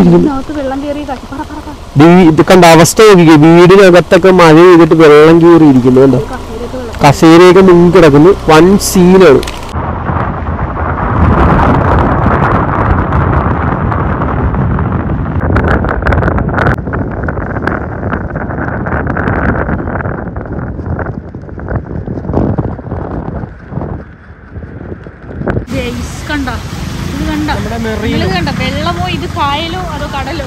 ഇത് കണ്ട അവസ്ഥ നോക്കിക്കേ, വീടിനകത്തൊക്കെ മഴ പെയ്തിട്ട് വെള്ളം കയറിയിരിക്കുന്നു. കണ്ടോ, കസേരയൊക്കെ മുങ്ങി കിടക്കുന്നു. വൻ സീനാണ്. വെള്ളമോ ഇത് കായലോ അതോ കടലോ?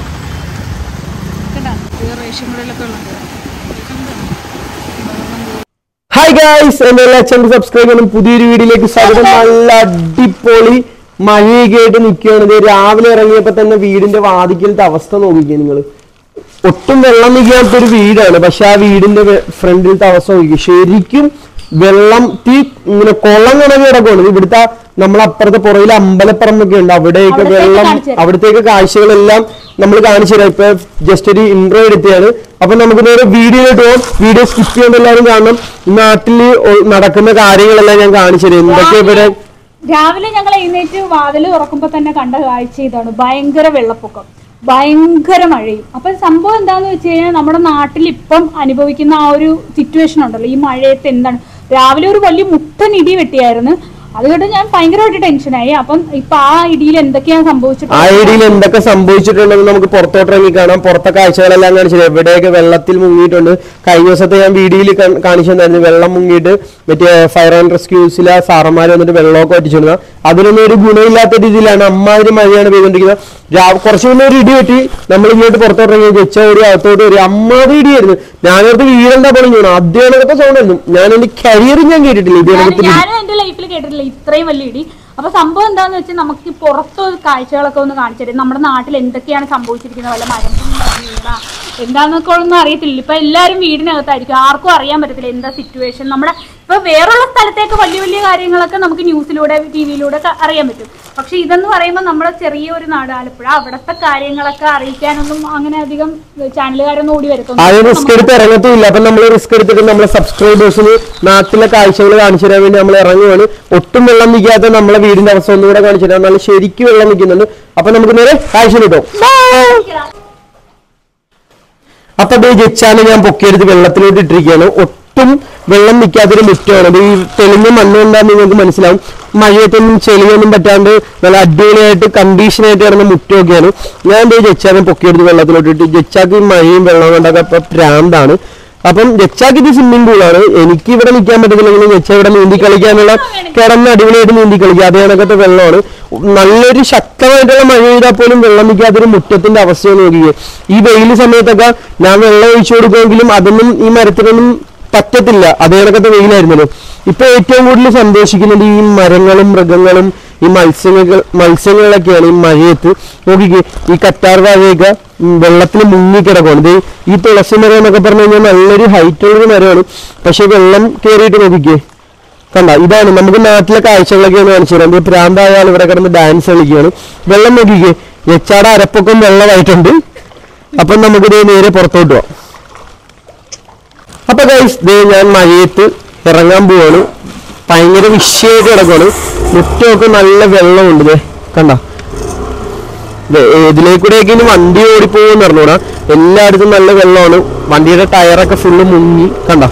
ഹായ് ഗൈസ്, എന്റെ എല്ലാ ചാനൽ സബ്സ്ക്രൈബ് ചെയ്യണം. പുതിയൊരു വീഡിയോയിലേക്ക് സ്വാഗതം. നല്ല അടിപൊളി മഴയൊക്കെ ആയിട്ട് നിൽക്കുകയാണ്. രാവിലെ ഇറങ്ങിയപ്പോ തന്നെ വീടിന്റെ വാതിക്കലത്തെ അവസ്ഥ നോക്കിക്കുക നിങ്ങൾ. ഒട്ടും വെള്ളം നിൽക്കാത്തൊരു വീടാണ്, പക്ഷെ ആ വീടിന്റെ ഫ്രണ്ടിലത്തെ അവസ്ഥ നോക്കിക്കുക. ശരിക്കും വെള്ളം ഇങ്ങനെ കുളം കണക്ക് കിടക്കുകയാണ്. ഇവിടുത്തെ നമ്മളപ്പുറത്തെ പുറയിൽ അമ്പലപ്പറമ്പൊക്കെ ഉണ്ട്, അവിടെയൊക്കെ വെള്ളം, അവിടത്തേക്ക് കാഴ്ചകളെല്ലാം നമ്മൾ കാണിച്ചു തരാം. ഇപ്പൊ ജസ്റ്റ് ഒരു ഇൻട്രോ എടുത്തതാണ്. അപ്പൊ നമുക്ക് നേരെ വീഡിയോയിലോട്ട് പോകാം. വീഡിയോ സ്കിപ്പ് ചെയ്യുമ്പോൾ എല്ലാവരും കാണണം. നാട്ടിൽ നടക്കുന്ന കാര്യങ്ങളെല്ലാം ഞാൻ കാണിച്ചു തരാം. എന്തൊക്കെ ഇവിടെ രാവിലെ ഞങ്ങൾ എഴുന്നേറ്റ് വാതിൽ തുറക്കുമ്പോ തന്നെ കണ്ട കാഴ്ച ഇതാണ്. ഭയങ്കര വെള്ളപ്പൊക്കം, ഭയങ്കര മഴയും. അപ്പൊ സംഭവം എന്താന്ന് വെച്ച് കഴിഞ്ഞാൽ നമ്മുടെ നാട്ടിൽ ഇപ്പം അനുഭവിക്കുന്ന ആ ഒരു സിറ്റുവേഷൻ ഉണ്ടല്ലോ, ഈ മഴയത്ത് എന്താണ്. രാവിലെ ഒരു വലിയ മുട്ടൻ ഇടി വെട്ടിയായിരുന്നു. അതുകൊണ്ട് ഞാൻ ഭയങ്കരമായിട്ട് ടെൻഷനായി. അപ്പം ഇപ്പൊ ആ ഇടിയിൽ എന്തൊക്കെയാണ് സംഭവിച്ചിട്ടുള്ളത്, ആ ഇടിയിൽ എന്തൊക്കെ സംഭവിച്ചിട്ടുണ്ടെന്ന് നമുക്ക് പുറത്തോട്ട് ഇറങ്ങി കാണാം. പുറത്തെ കാഴ്ചകളെല്ലാം കാണിച്ചത് എവിടെയൊക്കെ വെള്ളത്തിൽ മുങ്ങിയിട്ടുണ്ട്. കഴിഞ്ഞ ദിവസത്തെ ഞാൻ വീഡിയോയിൽ കാണിച്ചു തന്നായിരുന്നു. വെള്ളം മുങ്ങിയിട്ട് മറ്റേ ഫയർ ആൻഡ് റെസ്ക്യൂസിലെ സാറന്മാർ വന്നിട്ട് വെള്ളമൊക്കെ ഒറ്റിച്ചിരുന്നത്. അതിനൊന്നും ഒരു ഗുണമില്ലാത്ത രീതിയിലാണ് അമ്മാതിരി മഴയാണ് പെയ്തുകൊണ്ടിരിക്കുന്നത്. കുറച്ചു മുന്നേ ഒരു ഇടി വെട്ടി നമ്മൾ ഇങ്ങോട്ട് പുറത്തോട്ട് ഇറങ്ങി വെച്ച ഒരു അകത്തോട്ട് ഒരു അമ്മാതിരി ഇടിയായിരുന്നു. ഞാനടുത്ത് വീടെന്താ പൊളിഞ്ഞു അദ്ദേഹത്തെ സൗണ്ട് ആയിരുന്നു. ഞാൻ എന്റെ കരിയറിൽ ഞാൻ കേട്ടിട്ടില്ല എന്റെ ലൈഫിൽ കേട്ടിട്ടില്ല ഇത്രയും വലിയ ഇടി. അപ്പൊ സംഭവം എന്താന്ന് വെച്ചാൽ നമുക്ക് പുറത്ത് കാഴ്ചകളൊക്കെ ഒന്ന് കാണിച്ചു തരും. നമ്മുടെ നാട്ടിൽ എന്തൊക്കെയാണ് സംഭവിച്ചിരിക്കുന്നത്, വല്ല മരം എന്താന്നൊക്കെ ഒന്നും അറിയത്തില്ല. ഇപ്പൊ എല്ലാരും വീടിനകത്തായിരിക്കും, ആർക്കും അറിയാൻ പറ്റത്തില്ല എന്താ സിറ്റുവേഷൻ. നമ്മുടെ ഇപ്പൊ വേറുള്ള സ്ഥലത്തേക്ക് വലിയ വലിയ കാര്യങ്ങളൊക്കെ നമുക്ക് ന്യൂസിലൂടെ ടിവിയിലൂടെ അറിയാൻ പറ്റും. പക്ഷെ ഇതെന്ന് പറയുമ്പോൾ നമ്മുടെ ചെറിയ ഒരു നാട് ആലപ്പുഴ, അവിടുത്തെ കാര്യങ്ങളൊക്കെ അറിയിക്കാനൊന്നും അങ്ങനെ അധികം ചാനലുകാരൊന്നും ഓടി വരുത്തുന്നില്ല. റിസ്ക് എടുത്ത് ഇറങ്ങത്തില്ല. അപ്പൊ നമ്മൾ റിസ്ക് എടുത്തിട്ട് നമ്മളെ സബ്സ്ക്രൈബേഴ്സിന് നാട്ടിലെ കാഴ്ചകൾ കാണിച്ചു തരാൻ വേണ്ടി നമ്മൾ ഇറങ്ങുവാണ്. ഒട്ടും വെള്ളം നിൽക്കാത്ത നമ്മളെ വീടിന്റെ അവസ്ഥ ഒന്നുകൂടെ കാണിച്ചു തരാം. നല്ല ശരിക്കും വെള്ളം നിൽക്കുന്നുണ്ട്. അപ്പൊ നമുക്ക് നേരെ കാഴ്ച കിട്ടും. അപ്പൊ ജച്ചാല് ഞാൻ പൊക്കിയെടുത്ത് വെള്ളത്തിലോട്ട് ഇട്ടിരിക്കുകയാണ്. ഒട്ടും വെള്ളം നിൽക്കാത്തൊരു മുറ്റമാണ്. അത് ഈ തെളിഞ്ഞ മണ്ണുകൊണ്ടാന്ന് നിങ്ങൾക്ക് മനസ്സിലാവും. മഴയത്തൊന്നും ചെളിയൊന്നും പറ്റാണ്ട് നല്ല അടിപൊളിയായിട്ട് കണ്ടീഷനായിട്ട് കിടന്ന മുറ്റമൊക്കെയാണ്. ഞാൻ ജച്ചാനെ പൊക്കിയെടുത്ത് വെള്ളത്തിലോട്ടിട്ട് ജച്ചാക്ക് മഴയും വെള്ളം കൊണ്ടൊക്കെ ഇപ്പൊ പ്രാന്താണ്. അപ്പം ജച്ചാക്ക് ഇത് സ്വിമ്മിംഗ് പൂളാണ്. എനിക്ക് ഇവിടെ നിൽക്കാൻ പറ്റത്തില്ലെങ്കിലും ജച്ച ഇവിടെ നീന്തി കളിക്കാനുള്ള കിടന്ന് അടിപൊളിയായിട്ട് നീന്തി കളിക്കുക. അതേ കണക്കത്തെ വെള്ളമാണ്. നല്ലൊരു ശക്തമായിട്ടുള്ള മഴ പെയ്താൽ പോലും വെള്ളം നിൽക്കാത്തൊരു മുറ്റത്തിന്റെ അവസ്ഥയാണ് നോക്കിയത്. ഈ വെയിൽ സമയത്തൊക്കെ ഞാൻ വെള്ളം ഒഴിച്ചു കൊടുക്കുമെങ്കിലും അതൊന്നും ഈ മരത്തിനൊന്നും പറ്റത്തില്ല. അതേ കണക്കത്തെ വെയിലായിരുന്നല്ലോ. ഇപ്പൊ ഏറ്റവും കൂടുതൽ സന്തോഷിക്കുന്നത് ഈ മരങ്ങളും മൃഗങ്ങളും ഈ മത്സ്യങ്ങളൊക്കെയാണ്. ഈ മഴയത്ത് നോക്കിക്കേ, ഈ കറ്റാർ വാഴയൊക്കെ വെള്ളത്തിൽ മുങ്ങിക്കിടക്കുകയാണ്. ഈ തുളസി മരം എന്നൊക്കെ പറഞ്ഞു കഴിഞ്ഞാൽ നല്ലൊരു ഹൈറ്റുള്ളൊരു മരമാണ്. പക്ഷെ വെള്ളം കയറിയിട്ട് നോക്കിക്കേ, കണ്ട. ഇതാണ് നമുക്ക് നാട്ടിലെ കാഴ്ചകളൊക്കെയാണ് കാണിച്ചു തരാം. പ്രാന്തായാൽ ഇവിടെ കിടന്ന് ഡാൻസ് കളിക്കുകയാണ്. വെള്ളം നോക്കിക്കേ, എച്ചാട അരപ്പൊക്കെ വെള്ളമായിട്ടുണ്ട്. അപ്പം നമുക്കിത് നേരെ പുറത്തോട്ട് പോവാം. അപ്പൊ ഗൈസ്, ഞാൻ മഴയത്ത് ഇറങ്ങാൻ പോവാണ്. ഭയങ്കര വിഷയമായിട്ട് കിടക്കുകയാണ്. മുറ്റമൊക്കെ നല്ല വെള്ളമുണ്ട്. കണ്ട, ഇതിലേക്കൂടെയൊക്കെ ഇനി വണ്ടി ഓടിപ്പോകുമെന്ന് പറഞ്ഞൂടാ. എല്ലായിടത്തും നല്ല വെള്ളമാണ്. വണ്ടിയുടെ ടയറൊക്കെ ഫുള്ള് മുങ്ങി. കണ്ട,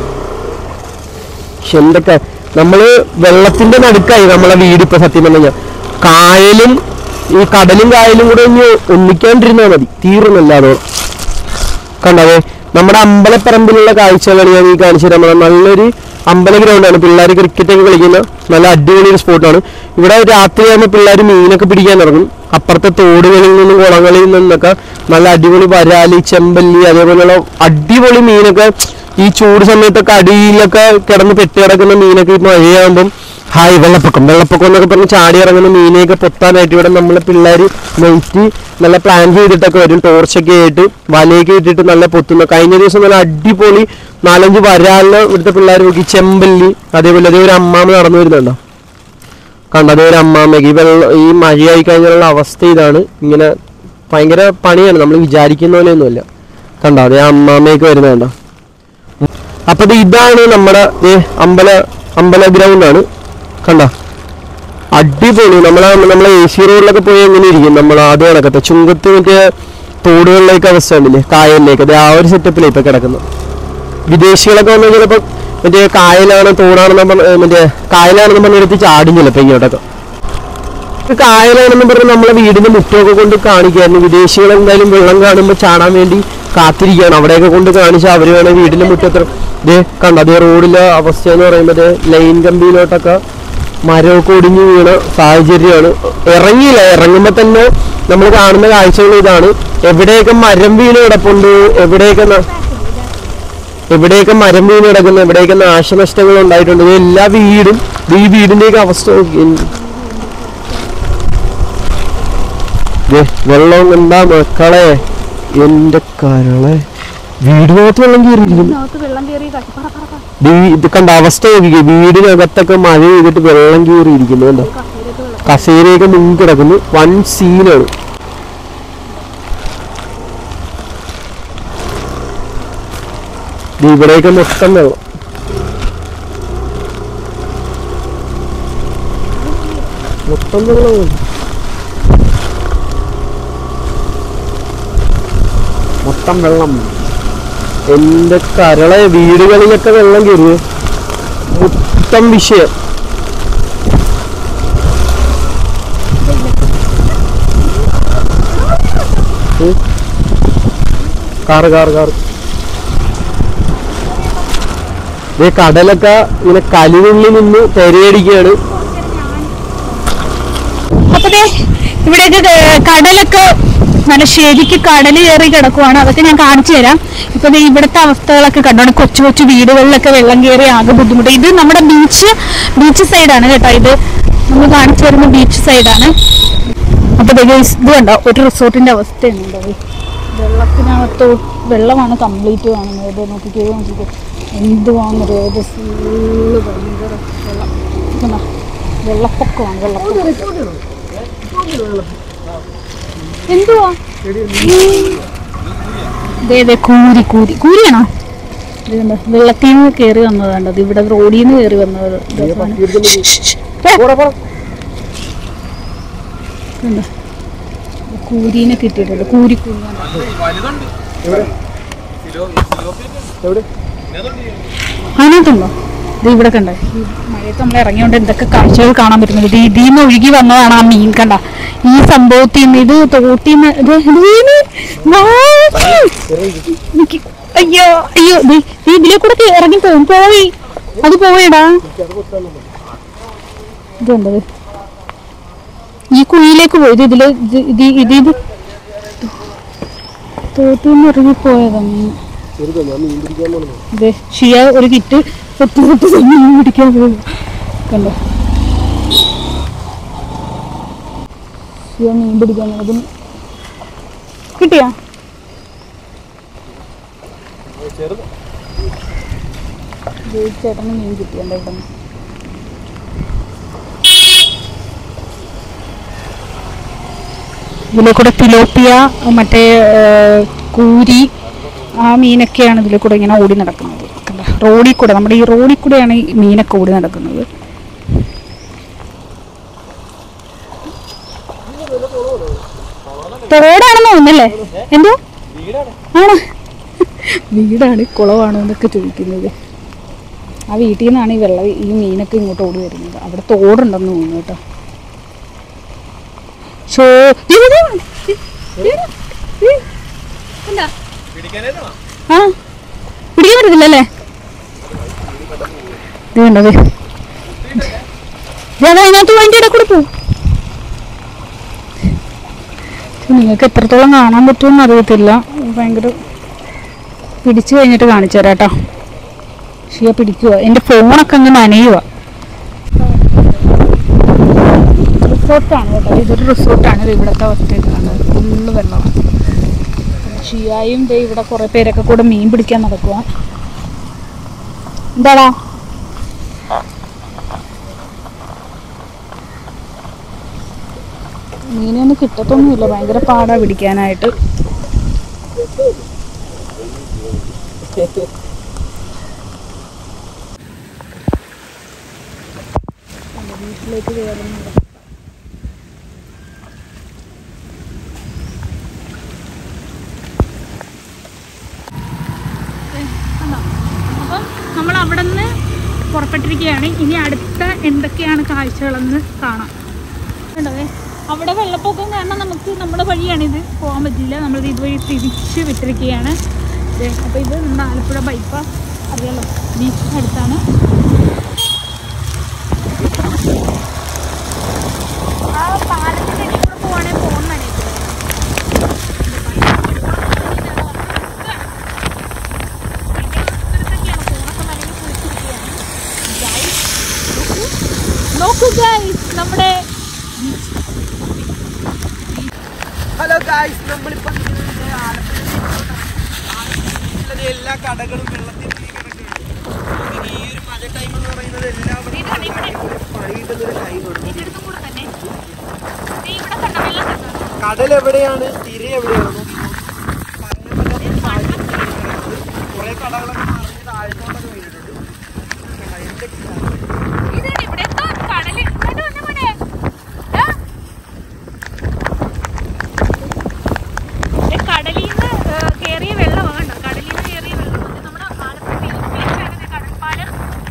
പക്ഷെ എന്തൊക്കെ നമ്മള് വെള്ളത്തിന്റെ നടുക്കായി നമ്മളെ വീട്. ഇപ്പൊ സത്യം പറഞ്ഞാൽ കായലും ഈ കടലും കായലും കൂടെ ഒന്ന് ഒന്നിക്കാണ്ടിരുന്നാൽ മതി, തീർന്നല്ലാതോ. കണ്ടതേ, നമ്മുടെ അമ്പലപ്പറമ്പിലുള്ള കാഴ്ചകളാണ് ഞാൻ ഈ കാണിച്ചു തരാൻ. നല്ലൊരു അമ്പല ഗ്രൗണ്ടാണ്. പിള്ളേർ ക്രിക്കറ്റ് ഒക്കെ കളിക്കുന്ന നല്ല അടിപൊളി ഒരു സ്പോട്ടാണ്. ഇവിടെ രാത്രിയാകുമ്പോൾ പിള്ളേർ മീനൊക്കെ പിടിക്കാൻ ഇറങ്ങും. അപ്പുറത്തെ തോടുകളിൽ നിന്നും കുളങ്ങളിൽ നിന്നൊക്കെ നല്ല അടിപൊളി വരാലി, ചെമ്പല്ലി, അതേപോലെയുള്ള അടിപൊളി മീനൊക്കെ ഈ ചൂട് സമയത്തൊക്കെ അടിയിലൊക്കെ കിടന്ന് പെട്ടി കിടക്കുന്ന മീനൊക്കെ ഈ മഴയാകുമ്പം ഹായ് വെള്ളപ്പൊക്കം എന്നൊക്കെ പറഞ്ഞ് ചാടി ഇറങ്ങുന്ന മീനെയൊക്കെ പൊത്താനായിട്ട് ഇവിടെ നമ്മളെ പിള്ളേർ വെയിറ്റ് നല്ല പ്ലാൻ ചെയ്തിട്ടൊക്കെ വരും. ടോർച്ചൊക്കെ ആയിട്ട് വലയൊക്കെ ഇട്ടിട്ട് നല്ല പൊത്തുന്ന. കഴിഞ്ഞ ദിവസം നല്ല അടിപൊളി 4-5 വരാലിന് ഇവിടുത്തെ പിള്ളേർ നോക്കി. ചെമ്പല്ലി, അതേപോലെ അതേ ഒരു അമ്മാമ നടന്നു വരുന്നുണ്ടോ, കണ്ടതേ ഒരു അമ്മാമയ്ക്ക്. ഈ മഴയായി കഴിഞ്ഞാലുള്ള അവസ്ഥ ഇതാണ്. ഇങ്ങനെ ഭയങ്കര പണിയാണ്, നമ്മൾ വിചാരിക്കുന്ന പോലെയൊന്നുമല്ല. കണ്ടോ, അതേ അമ്മാമയൊക്കെ വരുന്നുണ്ടോ. അപ്പൊ ഇതാണ് നമ്മുടെ അമ്പല ഗ്രൗണ്ടാണ്. കണ്ട, അടിപൊളി. നമ്മളെ AC റോഡിലൊക്കെ പോയി എങ്ങനെ ഇരിക്കും നമ്മൾ ആദ്യം കിടക്കത്തെ ചുങ്കത്ത് മറ്റേ തോടുകളിലേക്ക് അവസ്ഥ ഉണ്ടല്ലേ, കായലിലേക്ക്, അത് ആ ഒരു സെറ്റപ്പിലാണ് ഇപ്പൊ കിടക്കുന്നത്. വിദേശികളൊക്കെ വന്നാൽ ചിലപ്പോൾ മറ്റേ കായലാണ് മറ്റേ കായലാണെന്ന് പറഞ്ഞെടുത്ത് ചാടും ചിലപ്പോൾ ഇങ്ങോട്ടൊക്കെ. കായലാണെന്ന് പറഞ്ഞ് നമ്മളെ വീടിന്റെ മുറ്റമൊക്കെ കൊണ്ട് കാണിക്കായിരുന്നു. വിദേശികൾ എന്തായാലും വെള്ളം കാണുമ്പോൾ ചാടാൻ വേണ്ടി കാത്തിരിക്കുകയാണ്. അവിടെയൊക്കെ കൊണ്ട് കാണിച്ചാൽ അവർ വേണേൽ വീടിന്റെ മുറ്റത്ത് കണ്ട അതേ റോഡിലെ അവസ്ഥ എന്ന് പറയുമ്പോൾ ലൈൻ കമ്പിയിലോട്ടൊക്കെ മരമൊക്കെ ഒടിഞ്ഞു വീണ സാഹചര്യമാണ്. ഇറങ്ങിയില്ല, ഇറങ്ങുമ്പോൾ തന്നെ നമ്മൾ കാണുന്ന കാഴ്ചകൾ ഇതാണ്. എവിടെയൊക്കെ മരം വീണ് കിടപ്പുണ്ട്, എവിടെയൊക്കെ മരം വീണ് കിടക്കുന്നു, എവിടെയൊക്കെ നാശനഷ്ടങ്ങൾ ഉണ്ടായിട്ടുണ്ട്. എല്ലാ വീടും ഈ വീടിന്റെയൊക്കെ അവസ്ഥ നോക്കി. വെള്ളം എന്താ മക്കളെ, എന്റെ കരളെ, വീടിനകത്ത് വെള്ളം കയറിയിരിക്കുന്നു. ഇത് കണ്ട അവസ്ഥ നോക്കിക്കേ, വീടിനകത്തൊക്കെ മഴ ചെയ്തിട്ട് വെള്ളം കയറിയിരിക്കുന്നു. കണ്ടോ, കസേരയൊക്കെ മുങ്ങി കിടക്കുന്നു. വൺ സീനാണ്. ഇവിടെയൊക്കെ മൊത്തം വെള്ളം. മൊത്തം വെള്ളം, മൊത്തം വെള്ളം. എന്റെ കരളെ, വീടുകളിലൊക്കെ വെള്ളം കയറിയ മൊത്തം വിഷയം. കാറ് കടലൊക്കെ ഇങ്ങനെ കലിനുള്ളിൽ നിന്ന് തെരയടിക്കുകയാണ്. അപ്പൊ ഇവിടെയൊക്കെ കടലൊക്കെ നല്ല ശരിക്ക് കടല് കയറി കിടക്കുവാണ്. അതൊക്കെ ഞാൻ കാണിച്ചു തരാം. ഇപ്പൊ ഇവിടുത്തെ അവസ്ഥകളൊക്കെ കണ്ടോണം. കൊച്ചു കൊച്ചു വീടുകളിലൊക്കെ വെള്ളം കയറി ആകെ ബുദ്ധിമുട്ട്. ഇത് നമ്മുടെ ബീച്ച് സൈഡാണ് കേട്ടോ. ഇത് നമ്മൾ കാണിച്ചു വരുന്ന ബീച്ച് സൈഡാണ്. അപ്പൊ ഇത് കണ്ടോ, ഒരു റിസോർട്ടിന്റെ അവസ്ഥയാണ്. വെള്ളത്തിനകത്ത് വെള്ളമാണ് കംപ്ലീറ്റ് കാണുന്നത്. നോക്കിക്കോ എന്തുവാന്നറിയോ, ഇത് ഫുള്ള് ഭയങ്കര വെള്ളം. വെള്ളപ്പൊക്കമാണ്. എന്തുവാ കൂരിയാണോ? വെള്ളത്തിൽ നിന്ന് കയറി വന്നതാണ്ടത്. ഇവിടെ റോഡിൽ നിന്ന് കയറി വന്നത്. കൂരീനെ കിട്ടിയിട്ടുണ്ട്. കൂരി അതിനകത്തുണ്ടോ? ഇത് ഇവിടെ കണ്ട മഴയത്ത് നമ്മൾ ഇറങ്ങിയോണ്ട് എന്തൊക്കെ കാഴ്ചകൾ കാണാൻ പറ്റുന്നത്. ഇതിൽ നിന്ന് ഒഴുകി വന്നതാണ് ആ മീൻ. കണ്ട ഈ സംഭവത്തിൽ നിന്ന്, ഇത് തോട്ടിന്ന്, അയ്യോ അയ്യോ, ഇതിലെ കൂടെ ഇറങ്ങി പോയി. അത് പോയടാ. ഇതുണ്ടത് ഈ കുഴിയിലേക്ക് പോയത്. ഇത് തോട്ടിന്ന് ഇറങ്ങിപ്പോയതാ മീൻ. ഷിയ ഒരു കിറ്റ് മീൻ പിടിക്കാൻ പോയി. കണ്ടോ, ഷിയ മീൻ പിടിക്കാൻ അതും കിട്ടിയാ. ചേട്ടന് മീൻ കിട്ടിയണ്ട ഇവിടെ. ഇതിലെ കൂടെ തിലോപ്പിയ, മറ്റേ കൂരി, ആ മീനൊക്കെയാണ് ഇതിലെ കൂടെ ഇങ്ങനെ ഓടി നടക്കുന്നത്. റോഡിൽ കൂടെ, നമ്മുടെ ഈ റോഡിൽ കൂടെയാണ് ഈ മീനൊക്കെ ഓടി നടക്കുന്നത്. തോടാണെന്ന് തോന്നുന്നല്ലേ? എന്തോ ആണ്, വീടാണ് കുളമാണോ എന്നൊക്കെ ചോദിക്കുന്നത്. ആ വീട്ടിൽ നിന്നാണ് ഈ മീനൊക്കെ ഇങ്ങോട്ട് ഓടി വരുന്നത്. അവിടെ തോടുണ്ടെന്ന് തോന്നുന്നു കേട്ടോ. ആ പിടിക്കാൻ പറ്റത്തില്ലല്ലേ? ഇത് കണ്ടത്, അതിനകത്ത് അതിൻ്റെ ഇടയിൽ കൂടെ പോവും. നിങ്ങൾക്ക് എത്രത്തോളം കാണാൻ പറ്റുമെന്ന് അറിയത്തില്ല. ഭയങ്കര പിടിച്ചു കഴിഞ്ഞിട്ട് കാണിച്ചു തരാം കേട്ടോ. ഷിയ പിടിക്കുക. എൻ്റെ ഫോണൊക്കെ അങ്ങ് നനയുക. റിസോർട്ടാണ് കേട്ടോ, ഇതൊരു റിസോർട്ടാണ്. ഇവിടുത്തെ അവസ്ഥയൊക്കെ കണ്ടത് ഫുള്ള് വെള്ളമാണ്. ഷിയായും ഇവിടെ കുറെ പേരൊക്കെ കൂടെ മീൻ പിടിക്കാൻ നടക്കുക. എന്താടാ മീനൊന്നും കിട്ടത്തൊന്നുമില്ല. ഭയങ്കര പാടാ പിടിക്കാനായിട്ട്. വീട്ടിലേക്ക് കയറുന്നത് പുറപ്പെട്ടിരിക്കുകയാണ്. ഇനി അടുത്ത എന്തൊക്കെയാണ് കാഴ്ചകളെന്ന് കാണാം. കണ്ടോ, അവിടെ വെള്ളപ്പൊക്കം കാരണം നമുക്ക് നമ്മുടെ വഴിയാണിത്, പോകാൻ പറ്റില്ല. നമ്മളിത് ഇതുവഴി തിരിച്ച് വിട്ടിരിക്കുകയാണ്. അപ്പോൾ ഇത് നമ്മുടെ ആലപ്പുഴ ബൈപ്പാസ് അറിയാലോ, ബീച്ചിന് അടുത്താണ്. ആ പാലത്തിൻ്റെ ഇടയിൽ കൂടെ പോവുകയാണെങ്കിൽ പോകുന്നതാണ് നോക്കൂ ഗൈസ് നമ്മുടെ. ഹലോ ഗൈസ്, നമ്മളിപ്പോൾ എല്ലാ കടകളും വെള്ളത്തിൽ കിടക്കുകയാണ്. ഈ ഒരു മഴ ടൈം എന്ന് പറയുന്നത് എല്ലാവരും പണിയിടുന്നൊരു ടൈമാണ്. കടൽ എവിടെയാണ്, തിര എവിടെയാണ്, കുറെ കടകളൊക്കെ നിറഞ്ഞ് താഴ്ത്തോട്ടൊക്കെ വീണിട്ടുണ്ട്. കടലിൽ നിന്ന് കയറിയ വെള്ളമാണ്. കടലിൽ നിന്ന് കയറിയ വെള്ളം നമ്മുടെ ആലപ്പുഴ ബീച്ചാണ് കടൽപ്പാലം.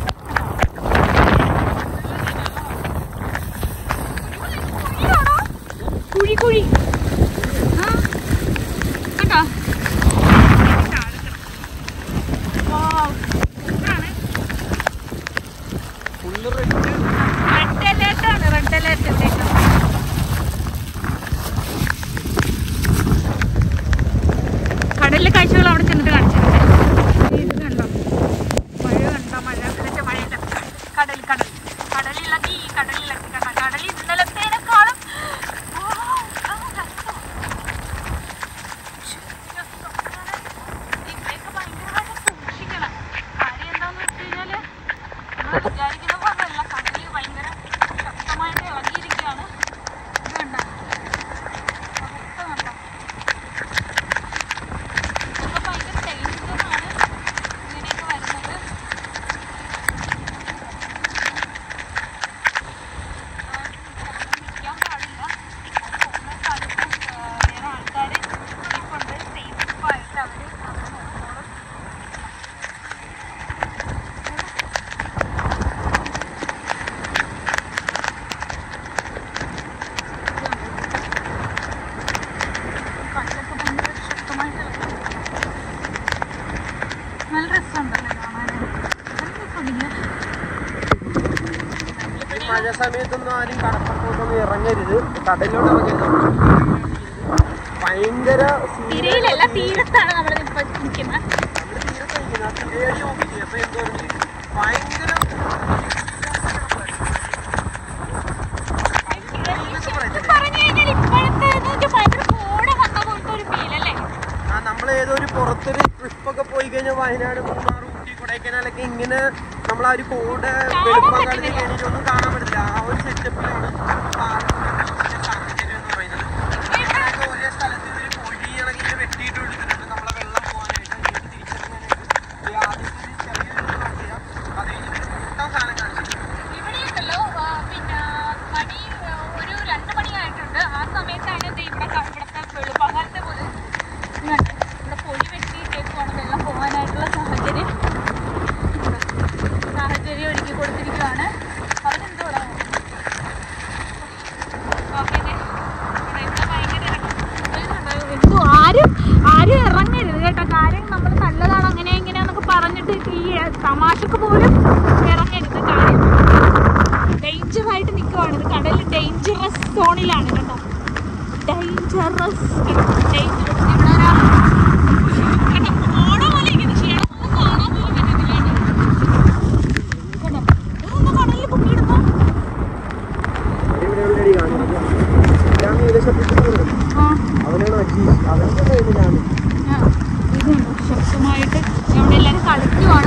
കുഴി കുഴി കേട്ടോ. റെഡ് അലേർട്ടാണ്, റെഡ് അലേർട്ട്. കടലിലെ കാഴ്ചകൾ അവിടെ ചെന്നിട്ട് കാണിച്ചിട്ടുണ്ട്. ഇത് കണ്ടോ, മഴ കണ്ടോ, മഴയല്ല, കടലിളക്കി കണ്ടോ. കടലിൽ ഇന്നലത്തേനേക്കാളും ഇവിടെയൊക്കെ ഭയങ്കരമായിട്ട് സൂക്ഷിക്കണം. കാര്യം എന്താണെന്ന് വെച്ച് കഴിഞ്ഞാൽ നമ്മൾ വിചാരിക്കുന്ന പോലെയല്ല, കടലിൽ ഭയങ്കര ശക്തമായിട്ട് ഇളകിയിരിക്കുകയാണ്. ഇത് കണ്ടോ, അവസ്ഥ കണ്ടോ. മഴ സമയത്തൊന്നും ആരും കടപ്പുറത്തോട്ടൊന്നും ഇറങ്ങരുത്, കടലിലോട്ട് ഇറങ്ങരുത്. ഭയങ്കര തീരയിലല്ല, തീരത്താണ് നമ്മൾ നിൽക്കുന്നത്. ഭയങ്കര നമ്മളേതൊരു പുറത്തൊരു ട്രിപ്പൊക്കെ പോയി കഴിഞ്ഞാൽ വയനാട്, മൂന്നാർ, ഊട്ടി, കൊടൈക്കനാലൊക്കെ ഇങ്ങനെ നമ്മൾ ആ ഒരു കോട വെളുപ്പം കാലത്ത് കഴിഞ്ഞിട്ടൊന്നും കാണാൻ പറ്റില്ല. ആ ഒരു സെറ്റപ്പിലാണ് സാഹചര്യം എന്ന് പറയുന്നത്. ഇവിടെയൊക്കെ ഒരേ സ്ഥലത്ത് ഇതൊരു പൊഴിയിളകി വെട്ടിയിട്ട് എടുത്തിട്ടുണ്ട് നമ്മളെ വെള്ളം പോകാനായിട്ട്, തിരിച്ചറിയാനായിട്ട്. ആദ്യത്തെ ചെറിയൊരു കാണിച്ചാൽ അത് കഴിഞ്ഞിട്ട് മൊത്തം സാധനം കാണിച്ചു. ഇവിടെയുണ്ടല്ലോ, പിന്നെ മണി ഒരു 2 മണിയായിട്ടുണ്ട്. ആ സമയത്താണ് ഇത് ഇവിടുത്തെ വെളുപ്പാകാലത്തെ പോലെ ഇവിടെ പൊഴി വെട്ടിയിട്ടേക്കുവാണ് വെള്ളം പോകാനായിട്ടുള്ള സാഹചര്യം ഒരുക്കി കൊടുത്തിരിക്കുകയാണ്. അവരെന്തോടാ എന്തോ ആരും ഇറങ്ങരുത് കേട്ടോ. കാര്യം നമ്മൾ നല്ലതാണ് അങ്ങനെ എങ്ങനെയാന്നൊക്കെ പറഞ്ഞിട്ട് ഈ തമാശക്ക് പോലും ഇറങ്ങരുത്. കാര്യം ഡേഞ്ചറായിട്ട് നിൽക്കുവാണ്. ഇത് കടലിൽ ഡേഞ്ചറസ് സോണിലാണ് കേട്ടോ. ഡേഞ്ചറസ് ഇവിടെ ഓണ പോലെ ഇങ്ങനെ ചെയ്യണം, ഒന്നും കാണാൻ പോലും പറ്റുന്നില്ല കേട്ടോ. ഇതൊന്ന് കടലിൽ പൊക്കിയിടുമ്പോ ഇതുണ്ട് ശക്തമായിട്ട് അവിടെ എല്ലാവരും കളിക്കുവാണ്.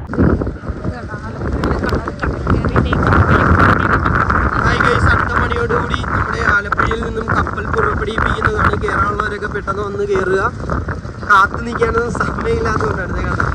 അടുത്ത മണിയോടുകൂടി നമ്മുടെ ആലപ്പുഴയിൽ നിന്നും കപ്പൽ പുറപ്പെടുവിപ്പിക്കുന്നതാണ്. കയറാനുള്ളവരൊക്കെ പെട്ടെന്ന് വന്ന് കയറുക. കാത്തു നിൽക്കാനൊന്നും സമയമില്ലാത്തതുകൊണ്ടാണ് കാണാം.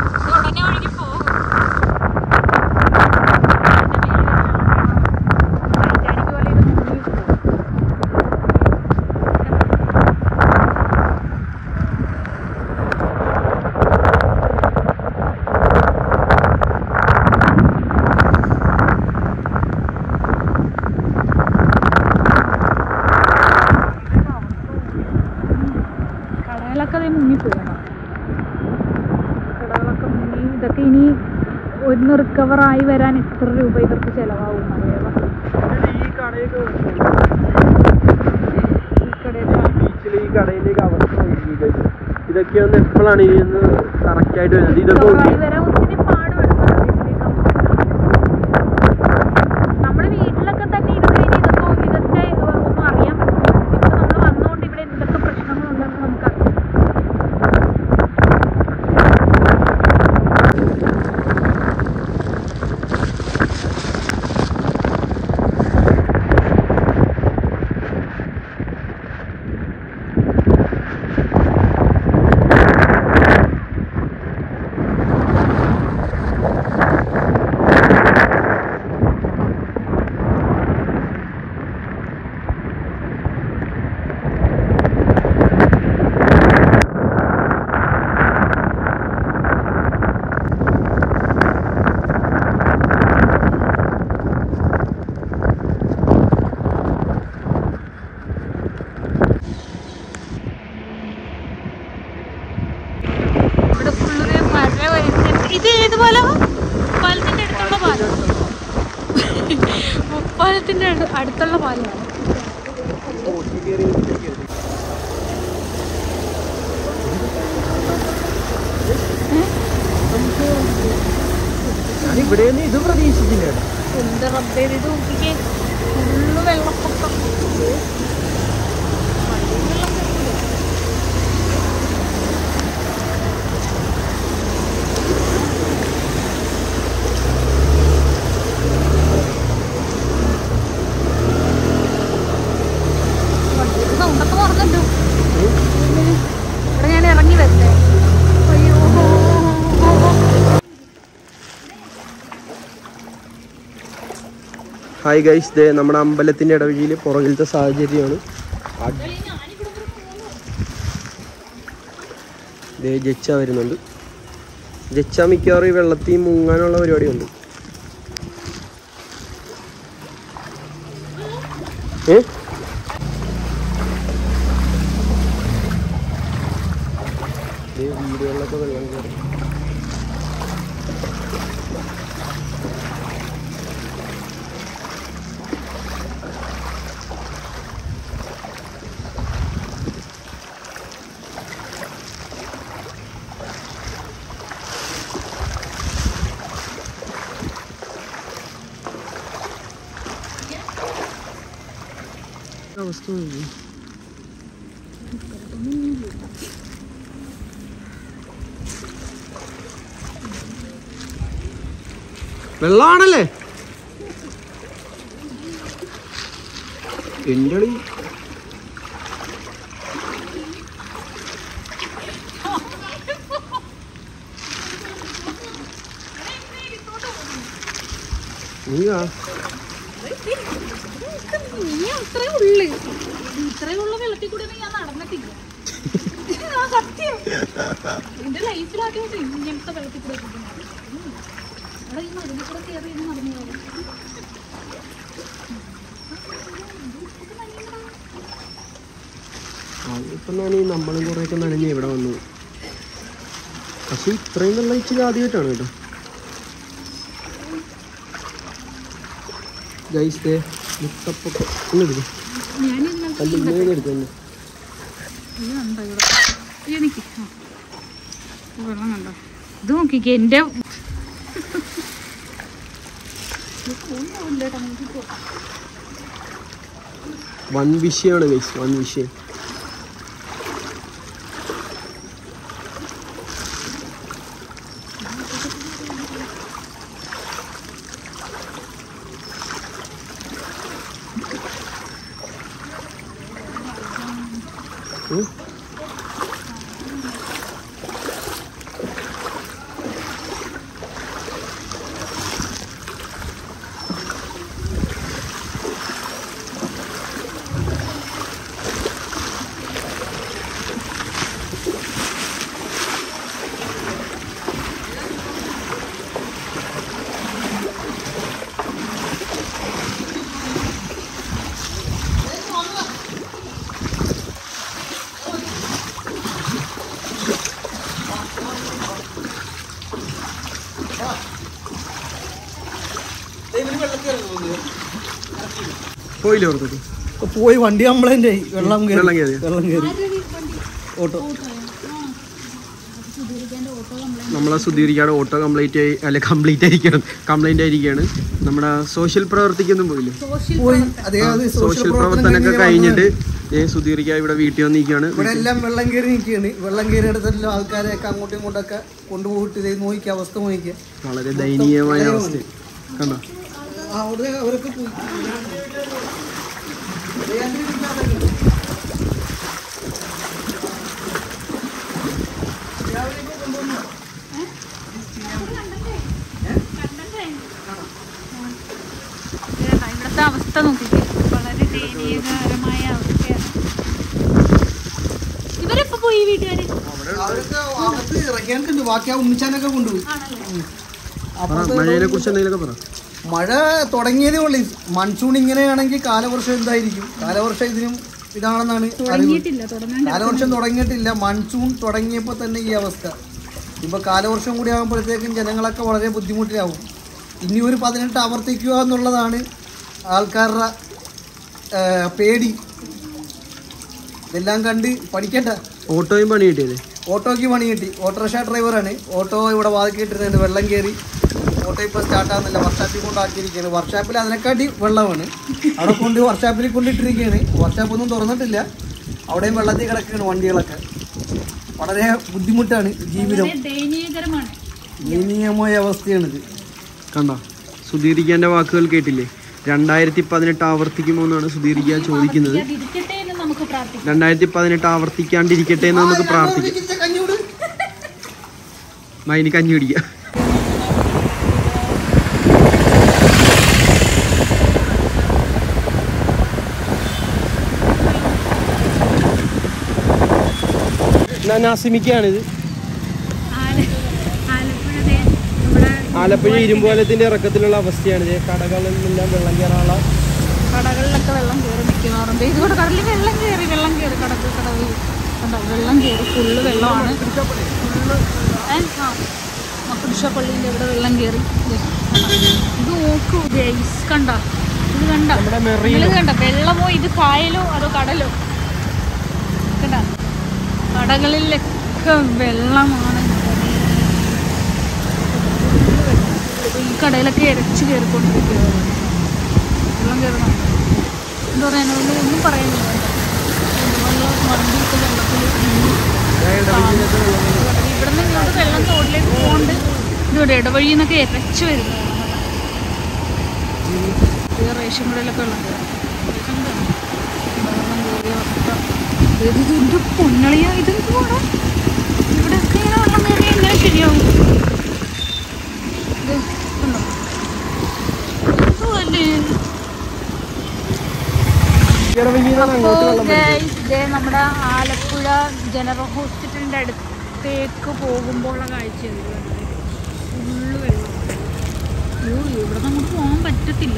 ഇതൊക്കെ ഇനി ഒന്ന് റിക്കവറായി വരാൻ എത്ര രൂപ ഇവർക്ക് ചെലവാകും ഇതൊക്കെ ഒന്ന് എപ്പോഴാണ് ഇന്ന് കറക്റ്റ് ആയിട്ട് വരുന്നത്? ഇതൊക്കെ ഒത്തിരി പാടുപെടും. നമ്മുടെ വീട്ടിലൊക്കെ തന്നെ ഇരുന്ന് ഇതൊക്കെ ഒന്നും അറിയാൻ പറ്റും. ഇപ്പൊ നമ്മൾ വന്നുകൊണ്ട് ഇവിടെ എന്തൊക്കെ പ്രശ്നങ്ങളുണ്ടെന്ന് നമുക്കറിയാം. ഇത് ഏത് പാലമാണ്? പാലത്തിന്റെ അടുത്തുള്ള പാലം. പാലത്തിന്റെ അടുത്തുള്ള പാലമാണ്. ഇവിടെയൊന്നും ഇത് പ്രതീക്ഷിച്ചില്ല. എന്ത് റബ്ബേ ഇത് നോക്കിക്കേ, ഫുള്ള് വെള്ളപ്പൊക്കം. സൗണ്ടൊക്കെ പറഞ്ഞല്ലോ. ഇവിടെ ഞാൻ ഇറങ്ങി വരട്ടെ. അയ്യോ, ഹായ് ഗൈസ്, ദേ നമ്മുടെ അമ്പലത്തിന്റെ ഇടവഴിയിൽ പുറകിലത്തെ സാഹചര്യമാണ്. ദേ ജച്ച വരുന്നുണ്ട്. ജച്ച മിക്കവാറും ഈ വെള്ളത്തിൽ മുങ്ങാനുള്ള പരിപാടിയുണ്ട്. വീടുകളിലൊക്കെ വെള്ളം കയറി. അവസ്ഥ വെള്ളാണല്ലേ എൻ്റെ കളി. ഇത്രയുള്ള വെള്ളത്തിൽ കൂടെ ഞാൻ നടന്നിട്ടില്ല. സത്യം, എന്റെ ലൈഫിലാദ്യമായിട്ട് ഇങ്ങനത്തെ വെള്ളത്തിൽ കൂടെ അവിടെ ഈ മരുന്നിൽ കൂടെ കയറി നടന്നു. അതിപ്പം ഞാൻ നമ്മളും കുറേയൊക്കെ നനഞ്ഞ് ഇവിടെ വന്നു. പക്ഷെ ഇത്രയും വെള്ളം ഇച്ചിരി ആദ്യമായിട്ടാണ് കേട്ടോ. ഗൈസ് മുട്ടപ്പൊക്കെ ഒന്നെടുക്കും. വെള്ളം കണ്ടോ? ഇത് നോക്കിക്കേ എന്റെ വൻ വിഷയമാണ് ഗൈസ്, വൻ വിഷയം. പോയില്ലേ ഓർത്തത്? പോയി വണ്ടി കംപ്ലൈന്റ് ആയി. വെള്ളം കയറി ഓട്ടോ. നമ്മളെ സുധീരിക്കാട് ഓട്ടോ കംപ്ലീറ്റ് ആയിരിക്കുകയാണ്. നമ്മുടെ സോഷ്യൽ പ്രവർത്തിക്കൊന്നും പോയില്ലേ? പോയി. സോഷ്യൽ പ്രവർത്തനമൊക്കെ കഴിഞ്ഞിട്ട് സുധീരിക്ക ഇവിടെ വീട്ടിൽ വന്നിരിക്കുകയാണ്. ഇവിടെ എല്ലാം വെള്ളം കയറി നിൽക്കുകയാണ്. വെള്ളം കയറി എടുത്തിട്ടുള്ള ആൾക്കാരെയൊക്കെ അങ്ങോട്ടും ഇങ്ങോട്ടൊക്കെ കൊണ്ടുപോയിട്ട് നോക്കിക്കുക, അവസ്ഥ നോക്കിക്കുക. വളരെ ദയനീയമായ അവസ്ഥ കണ്ടോ? അവരൊക്കെ പോയി. ഇവിടുത്തെ അവസ്ഥ നോക്കിക്കേ, വളരെ ദയനീയകരമായ അവസ്ഥയാണ്. ഇവരെപ്പോ പോയി വീട്ടുകാര്? അവരൊക്കെ അകത്ത് ഇറക്കിയാണ്ട് ബാക്കി ആ ഉമ്മിച്ചാനൊക്കെ കൊണ്ടുപോയി. മഴയെ കുറിച്ച് എന്തെങ്കിലുമൊക്കെ പറ. മഴ തുടങ്ങിയതേ ഉള്ളൂ. മൺസൂൺ ഇങ്ങനെയാണെങ്കിൽ കാലവർഷം എന്തായിരിക്കും? കാലവർഷം ഇതിനും ഇതാണെന്നാണ് കാലവർഷം തുടങ്ങിയിട്ടില്ല. മൺസൂൺ തുടങ്ങിയപ്പോൾ തന്നെ ഈ അവസ്ഥ. ഇപ്പൊ കാലവർഷം കൂടി ആകുമ്പോഴത്തേക്കും ജനങ്ങളൊക്കെ വളരെ ബുദ്ധിമുട്ടിലാവും. ഇനി ഒരു 18 ആവർത്തിക്കുക എന്നുള്ളതാണ് ആൾക്കാരുടെ പേടി. ഇതെല്ലാം കണ്ട് പഠിക്കട്ടെ. ഓട്ടോയും പണി കിട്ടിയല്ലേ? ഓട്ടോയ്ക്ക് പണി കിട്ടി. ഓട്ടോറിക്ഷ ഡ്രൈവറാണ്. ഓട്ടോ ഇവിടെ വാതിക്കിട്ടിരുന്നുണ്ട്. വെള്ളം കയറി ഓട്ടോ ഇപ്പോൾ സ്റ്റാർട്ടാകുന്നില്ല. വർക്ക്ഷോപ്പിൽ കൊണ്ടാക്കിയിരിക്കുകയാണ്. വർക്ക്ഷോപ്പിൽ അതിനെക്കാട്ടി വെള്ളമാണ്. അവിടെ വർക്ക്ഷോപ്പിൽ കൊണ്ടിട്ടിരിക്കുകയാണ്. വർക്ക്ഷോപ്പൊന്നും തുറന്നിട്ടില്ല. അവിടെയും വെള്ളത്തിൽ കിടക്കുകയാണ് വണ്ടികളൊക്കെ. വളരെ ബുദ്ധിമുട്ടാണ് ജീവിതം. ദയനീയമായ അവസ്ഥയാണിത്. കണ്ടോ? സുധീരിക്കാന്റെ വാക്കുകൾ കേട്ടില്ലേ? 2018 ആവർത്തിക്കുമോ എന്നാണ് സുധീരിക്ക ചോദിക്കുന്നത്. 2018 ആവർത്തിക്കാണ്ടിരിക്കട്ടെ എന്ന് നമുക്ക് പ്രാർത്ഥിക്കാം. ഇനി കഞ്ഞി പിടിക്കാം. നാസിമിക്കാണിത്. ആലപ്പുഴ ഇരുമ്പുപാലത്തിന്റെ ഇറക്കത്തിലുള്ള അവസ്ഥയാണ്. കടകളിലെല്ലാം വെള്ളം കയറാനുള്ള, കടകളിലൊക്കെ വെള്ളം കയറി മിക്കവാറും. ഇതുകൂടെ കടലിൽ വെള്ളം കയറി കടവിൽ കണ്ടോ? വെള്ളം കയറി ഫുള്ള് വെള്ളമാണ്. കുരിശപ്പള്ളിൻ്റെ ഇവിടെ വെള്ളം കയറി. ഇത് നോക്കൂ ഗൈസ്, കണ്ടോ? ഇത് കണ്ടോ? ഇത് കണ്ടോ? വെള്ളമോ ഇത് കായലോ അതോ കടലോ? കണ്ടോ? കടകളിലൊക്കെ വെള്ളമാണ്. ഈ കടയിലൊക്കെ ഇരച്ച് കയറിക്കൊണ്ടിരിക്കുകയാണ്. വെള്ളം കയറണം. എന്താ പറയാ, ഒന്നും പറയുന്നില്ല. വണ്ടിയൊക്കെ വെള്ളത്തിൽ ഇവിടെ നിന്ന് ഇങ്ങോട്ട് വെള്ളം തോട്ടിലേക്ക് പോകണ്ട്. ഇതുകൊണ്ട് ഇടവഴി നിന്നൊക്കെ ഇരച്ച് വരുന്നു. റേഷൻ കടയിലൊക്കെ വെള്ളം കയറും. ഇതിൻ്റെ പൊന്നളിയോ ഇതെന്തുകൂടെ ഇവിടെയൊക്കെ ഇങ്ങനെ വെള്ളം കയറിയാൽ ഇങ്ങനെ ശരിയാവും. ഇത് കണ്ടോ? നമ്മുടെ ആലപ്പുഴ ജനറൽ ഹോസ്പിറ്റലിൻ്റെ അടുത്തേക്ക് പോകുമ്പോഴുള്ള കാഴ്ചയാണ്. ഫുള്ള് വെള്ളം. ഇവിടെ നമുക്ക് പോകാൻ പറ്റത്തില്ല.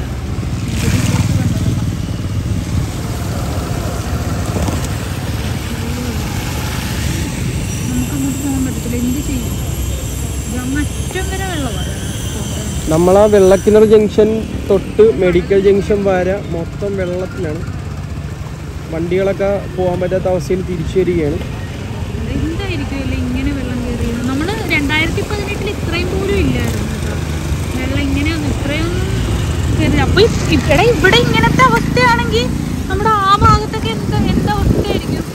നമുക്കങ്ങോട്ട് പോകാൻ പറ്റത്തില്ല. എന്ത് ചെയ്യും? മറ്റം വരെ വെള്ളമാണ്. നമ്മളാ വെള്ളക്കിണർ ജംഗ്ഷൻ തൊട്ട് മെഡിക്കൽ ജംഗ്ഷൻ വരെ മൊത്തം വെള്ളത്തിലാണ്. വണ്ടികളൊക്കെ പോകാൻ പറ്റാത്ത അവസ്ഥയിൽ തിരിച്ചു വരികയാണ്. എന്തായിരിക്കും ഇങ്ങനെ വെള്ളം കയറിയത്? നമ്മൾ 2018 ഇത്രയും പോലും ഇല്ലായിരുന്നു വെള്ളം. ഇങ്ങനെയൊന്നും ഇത്രയൊന്നും കയറില്ല. അപ്പോൾ ഇവിടെ ഇങ്ങനത്തെ അവസ്ഥയാണെങ്കിൽ നമ്മുടെ ആ ഭാഗത്തൊക്കെ എന്താ അവസ്ഥയായിരിക്കും?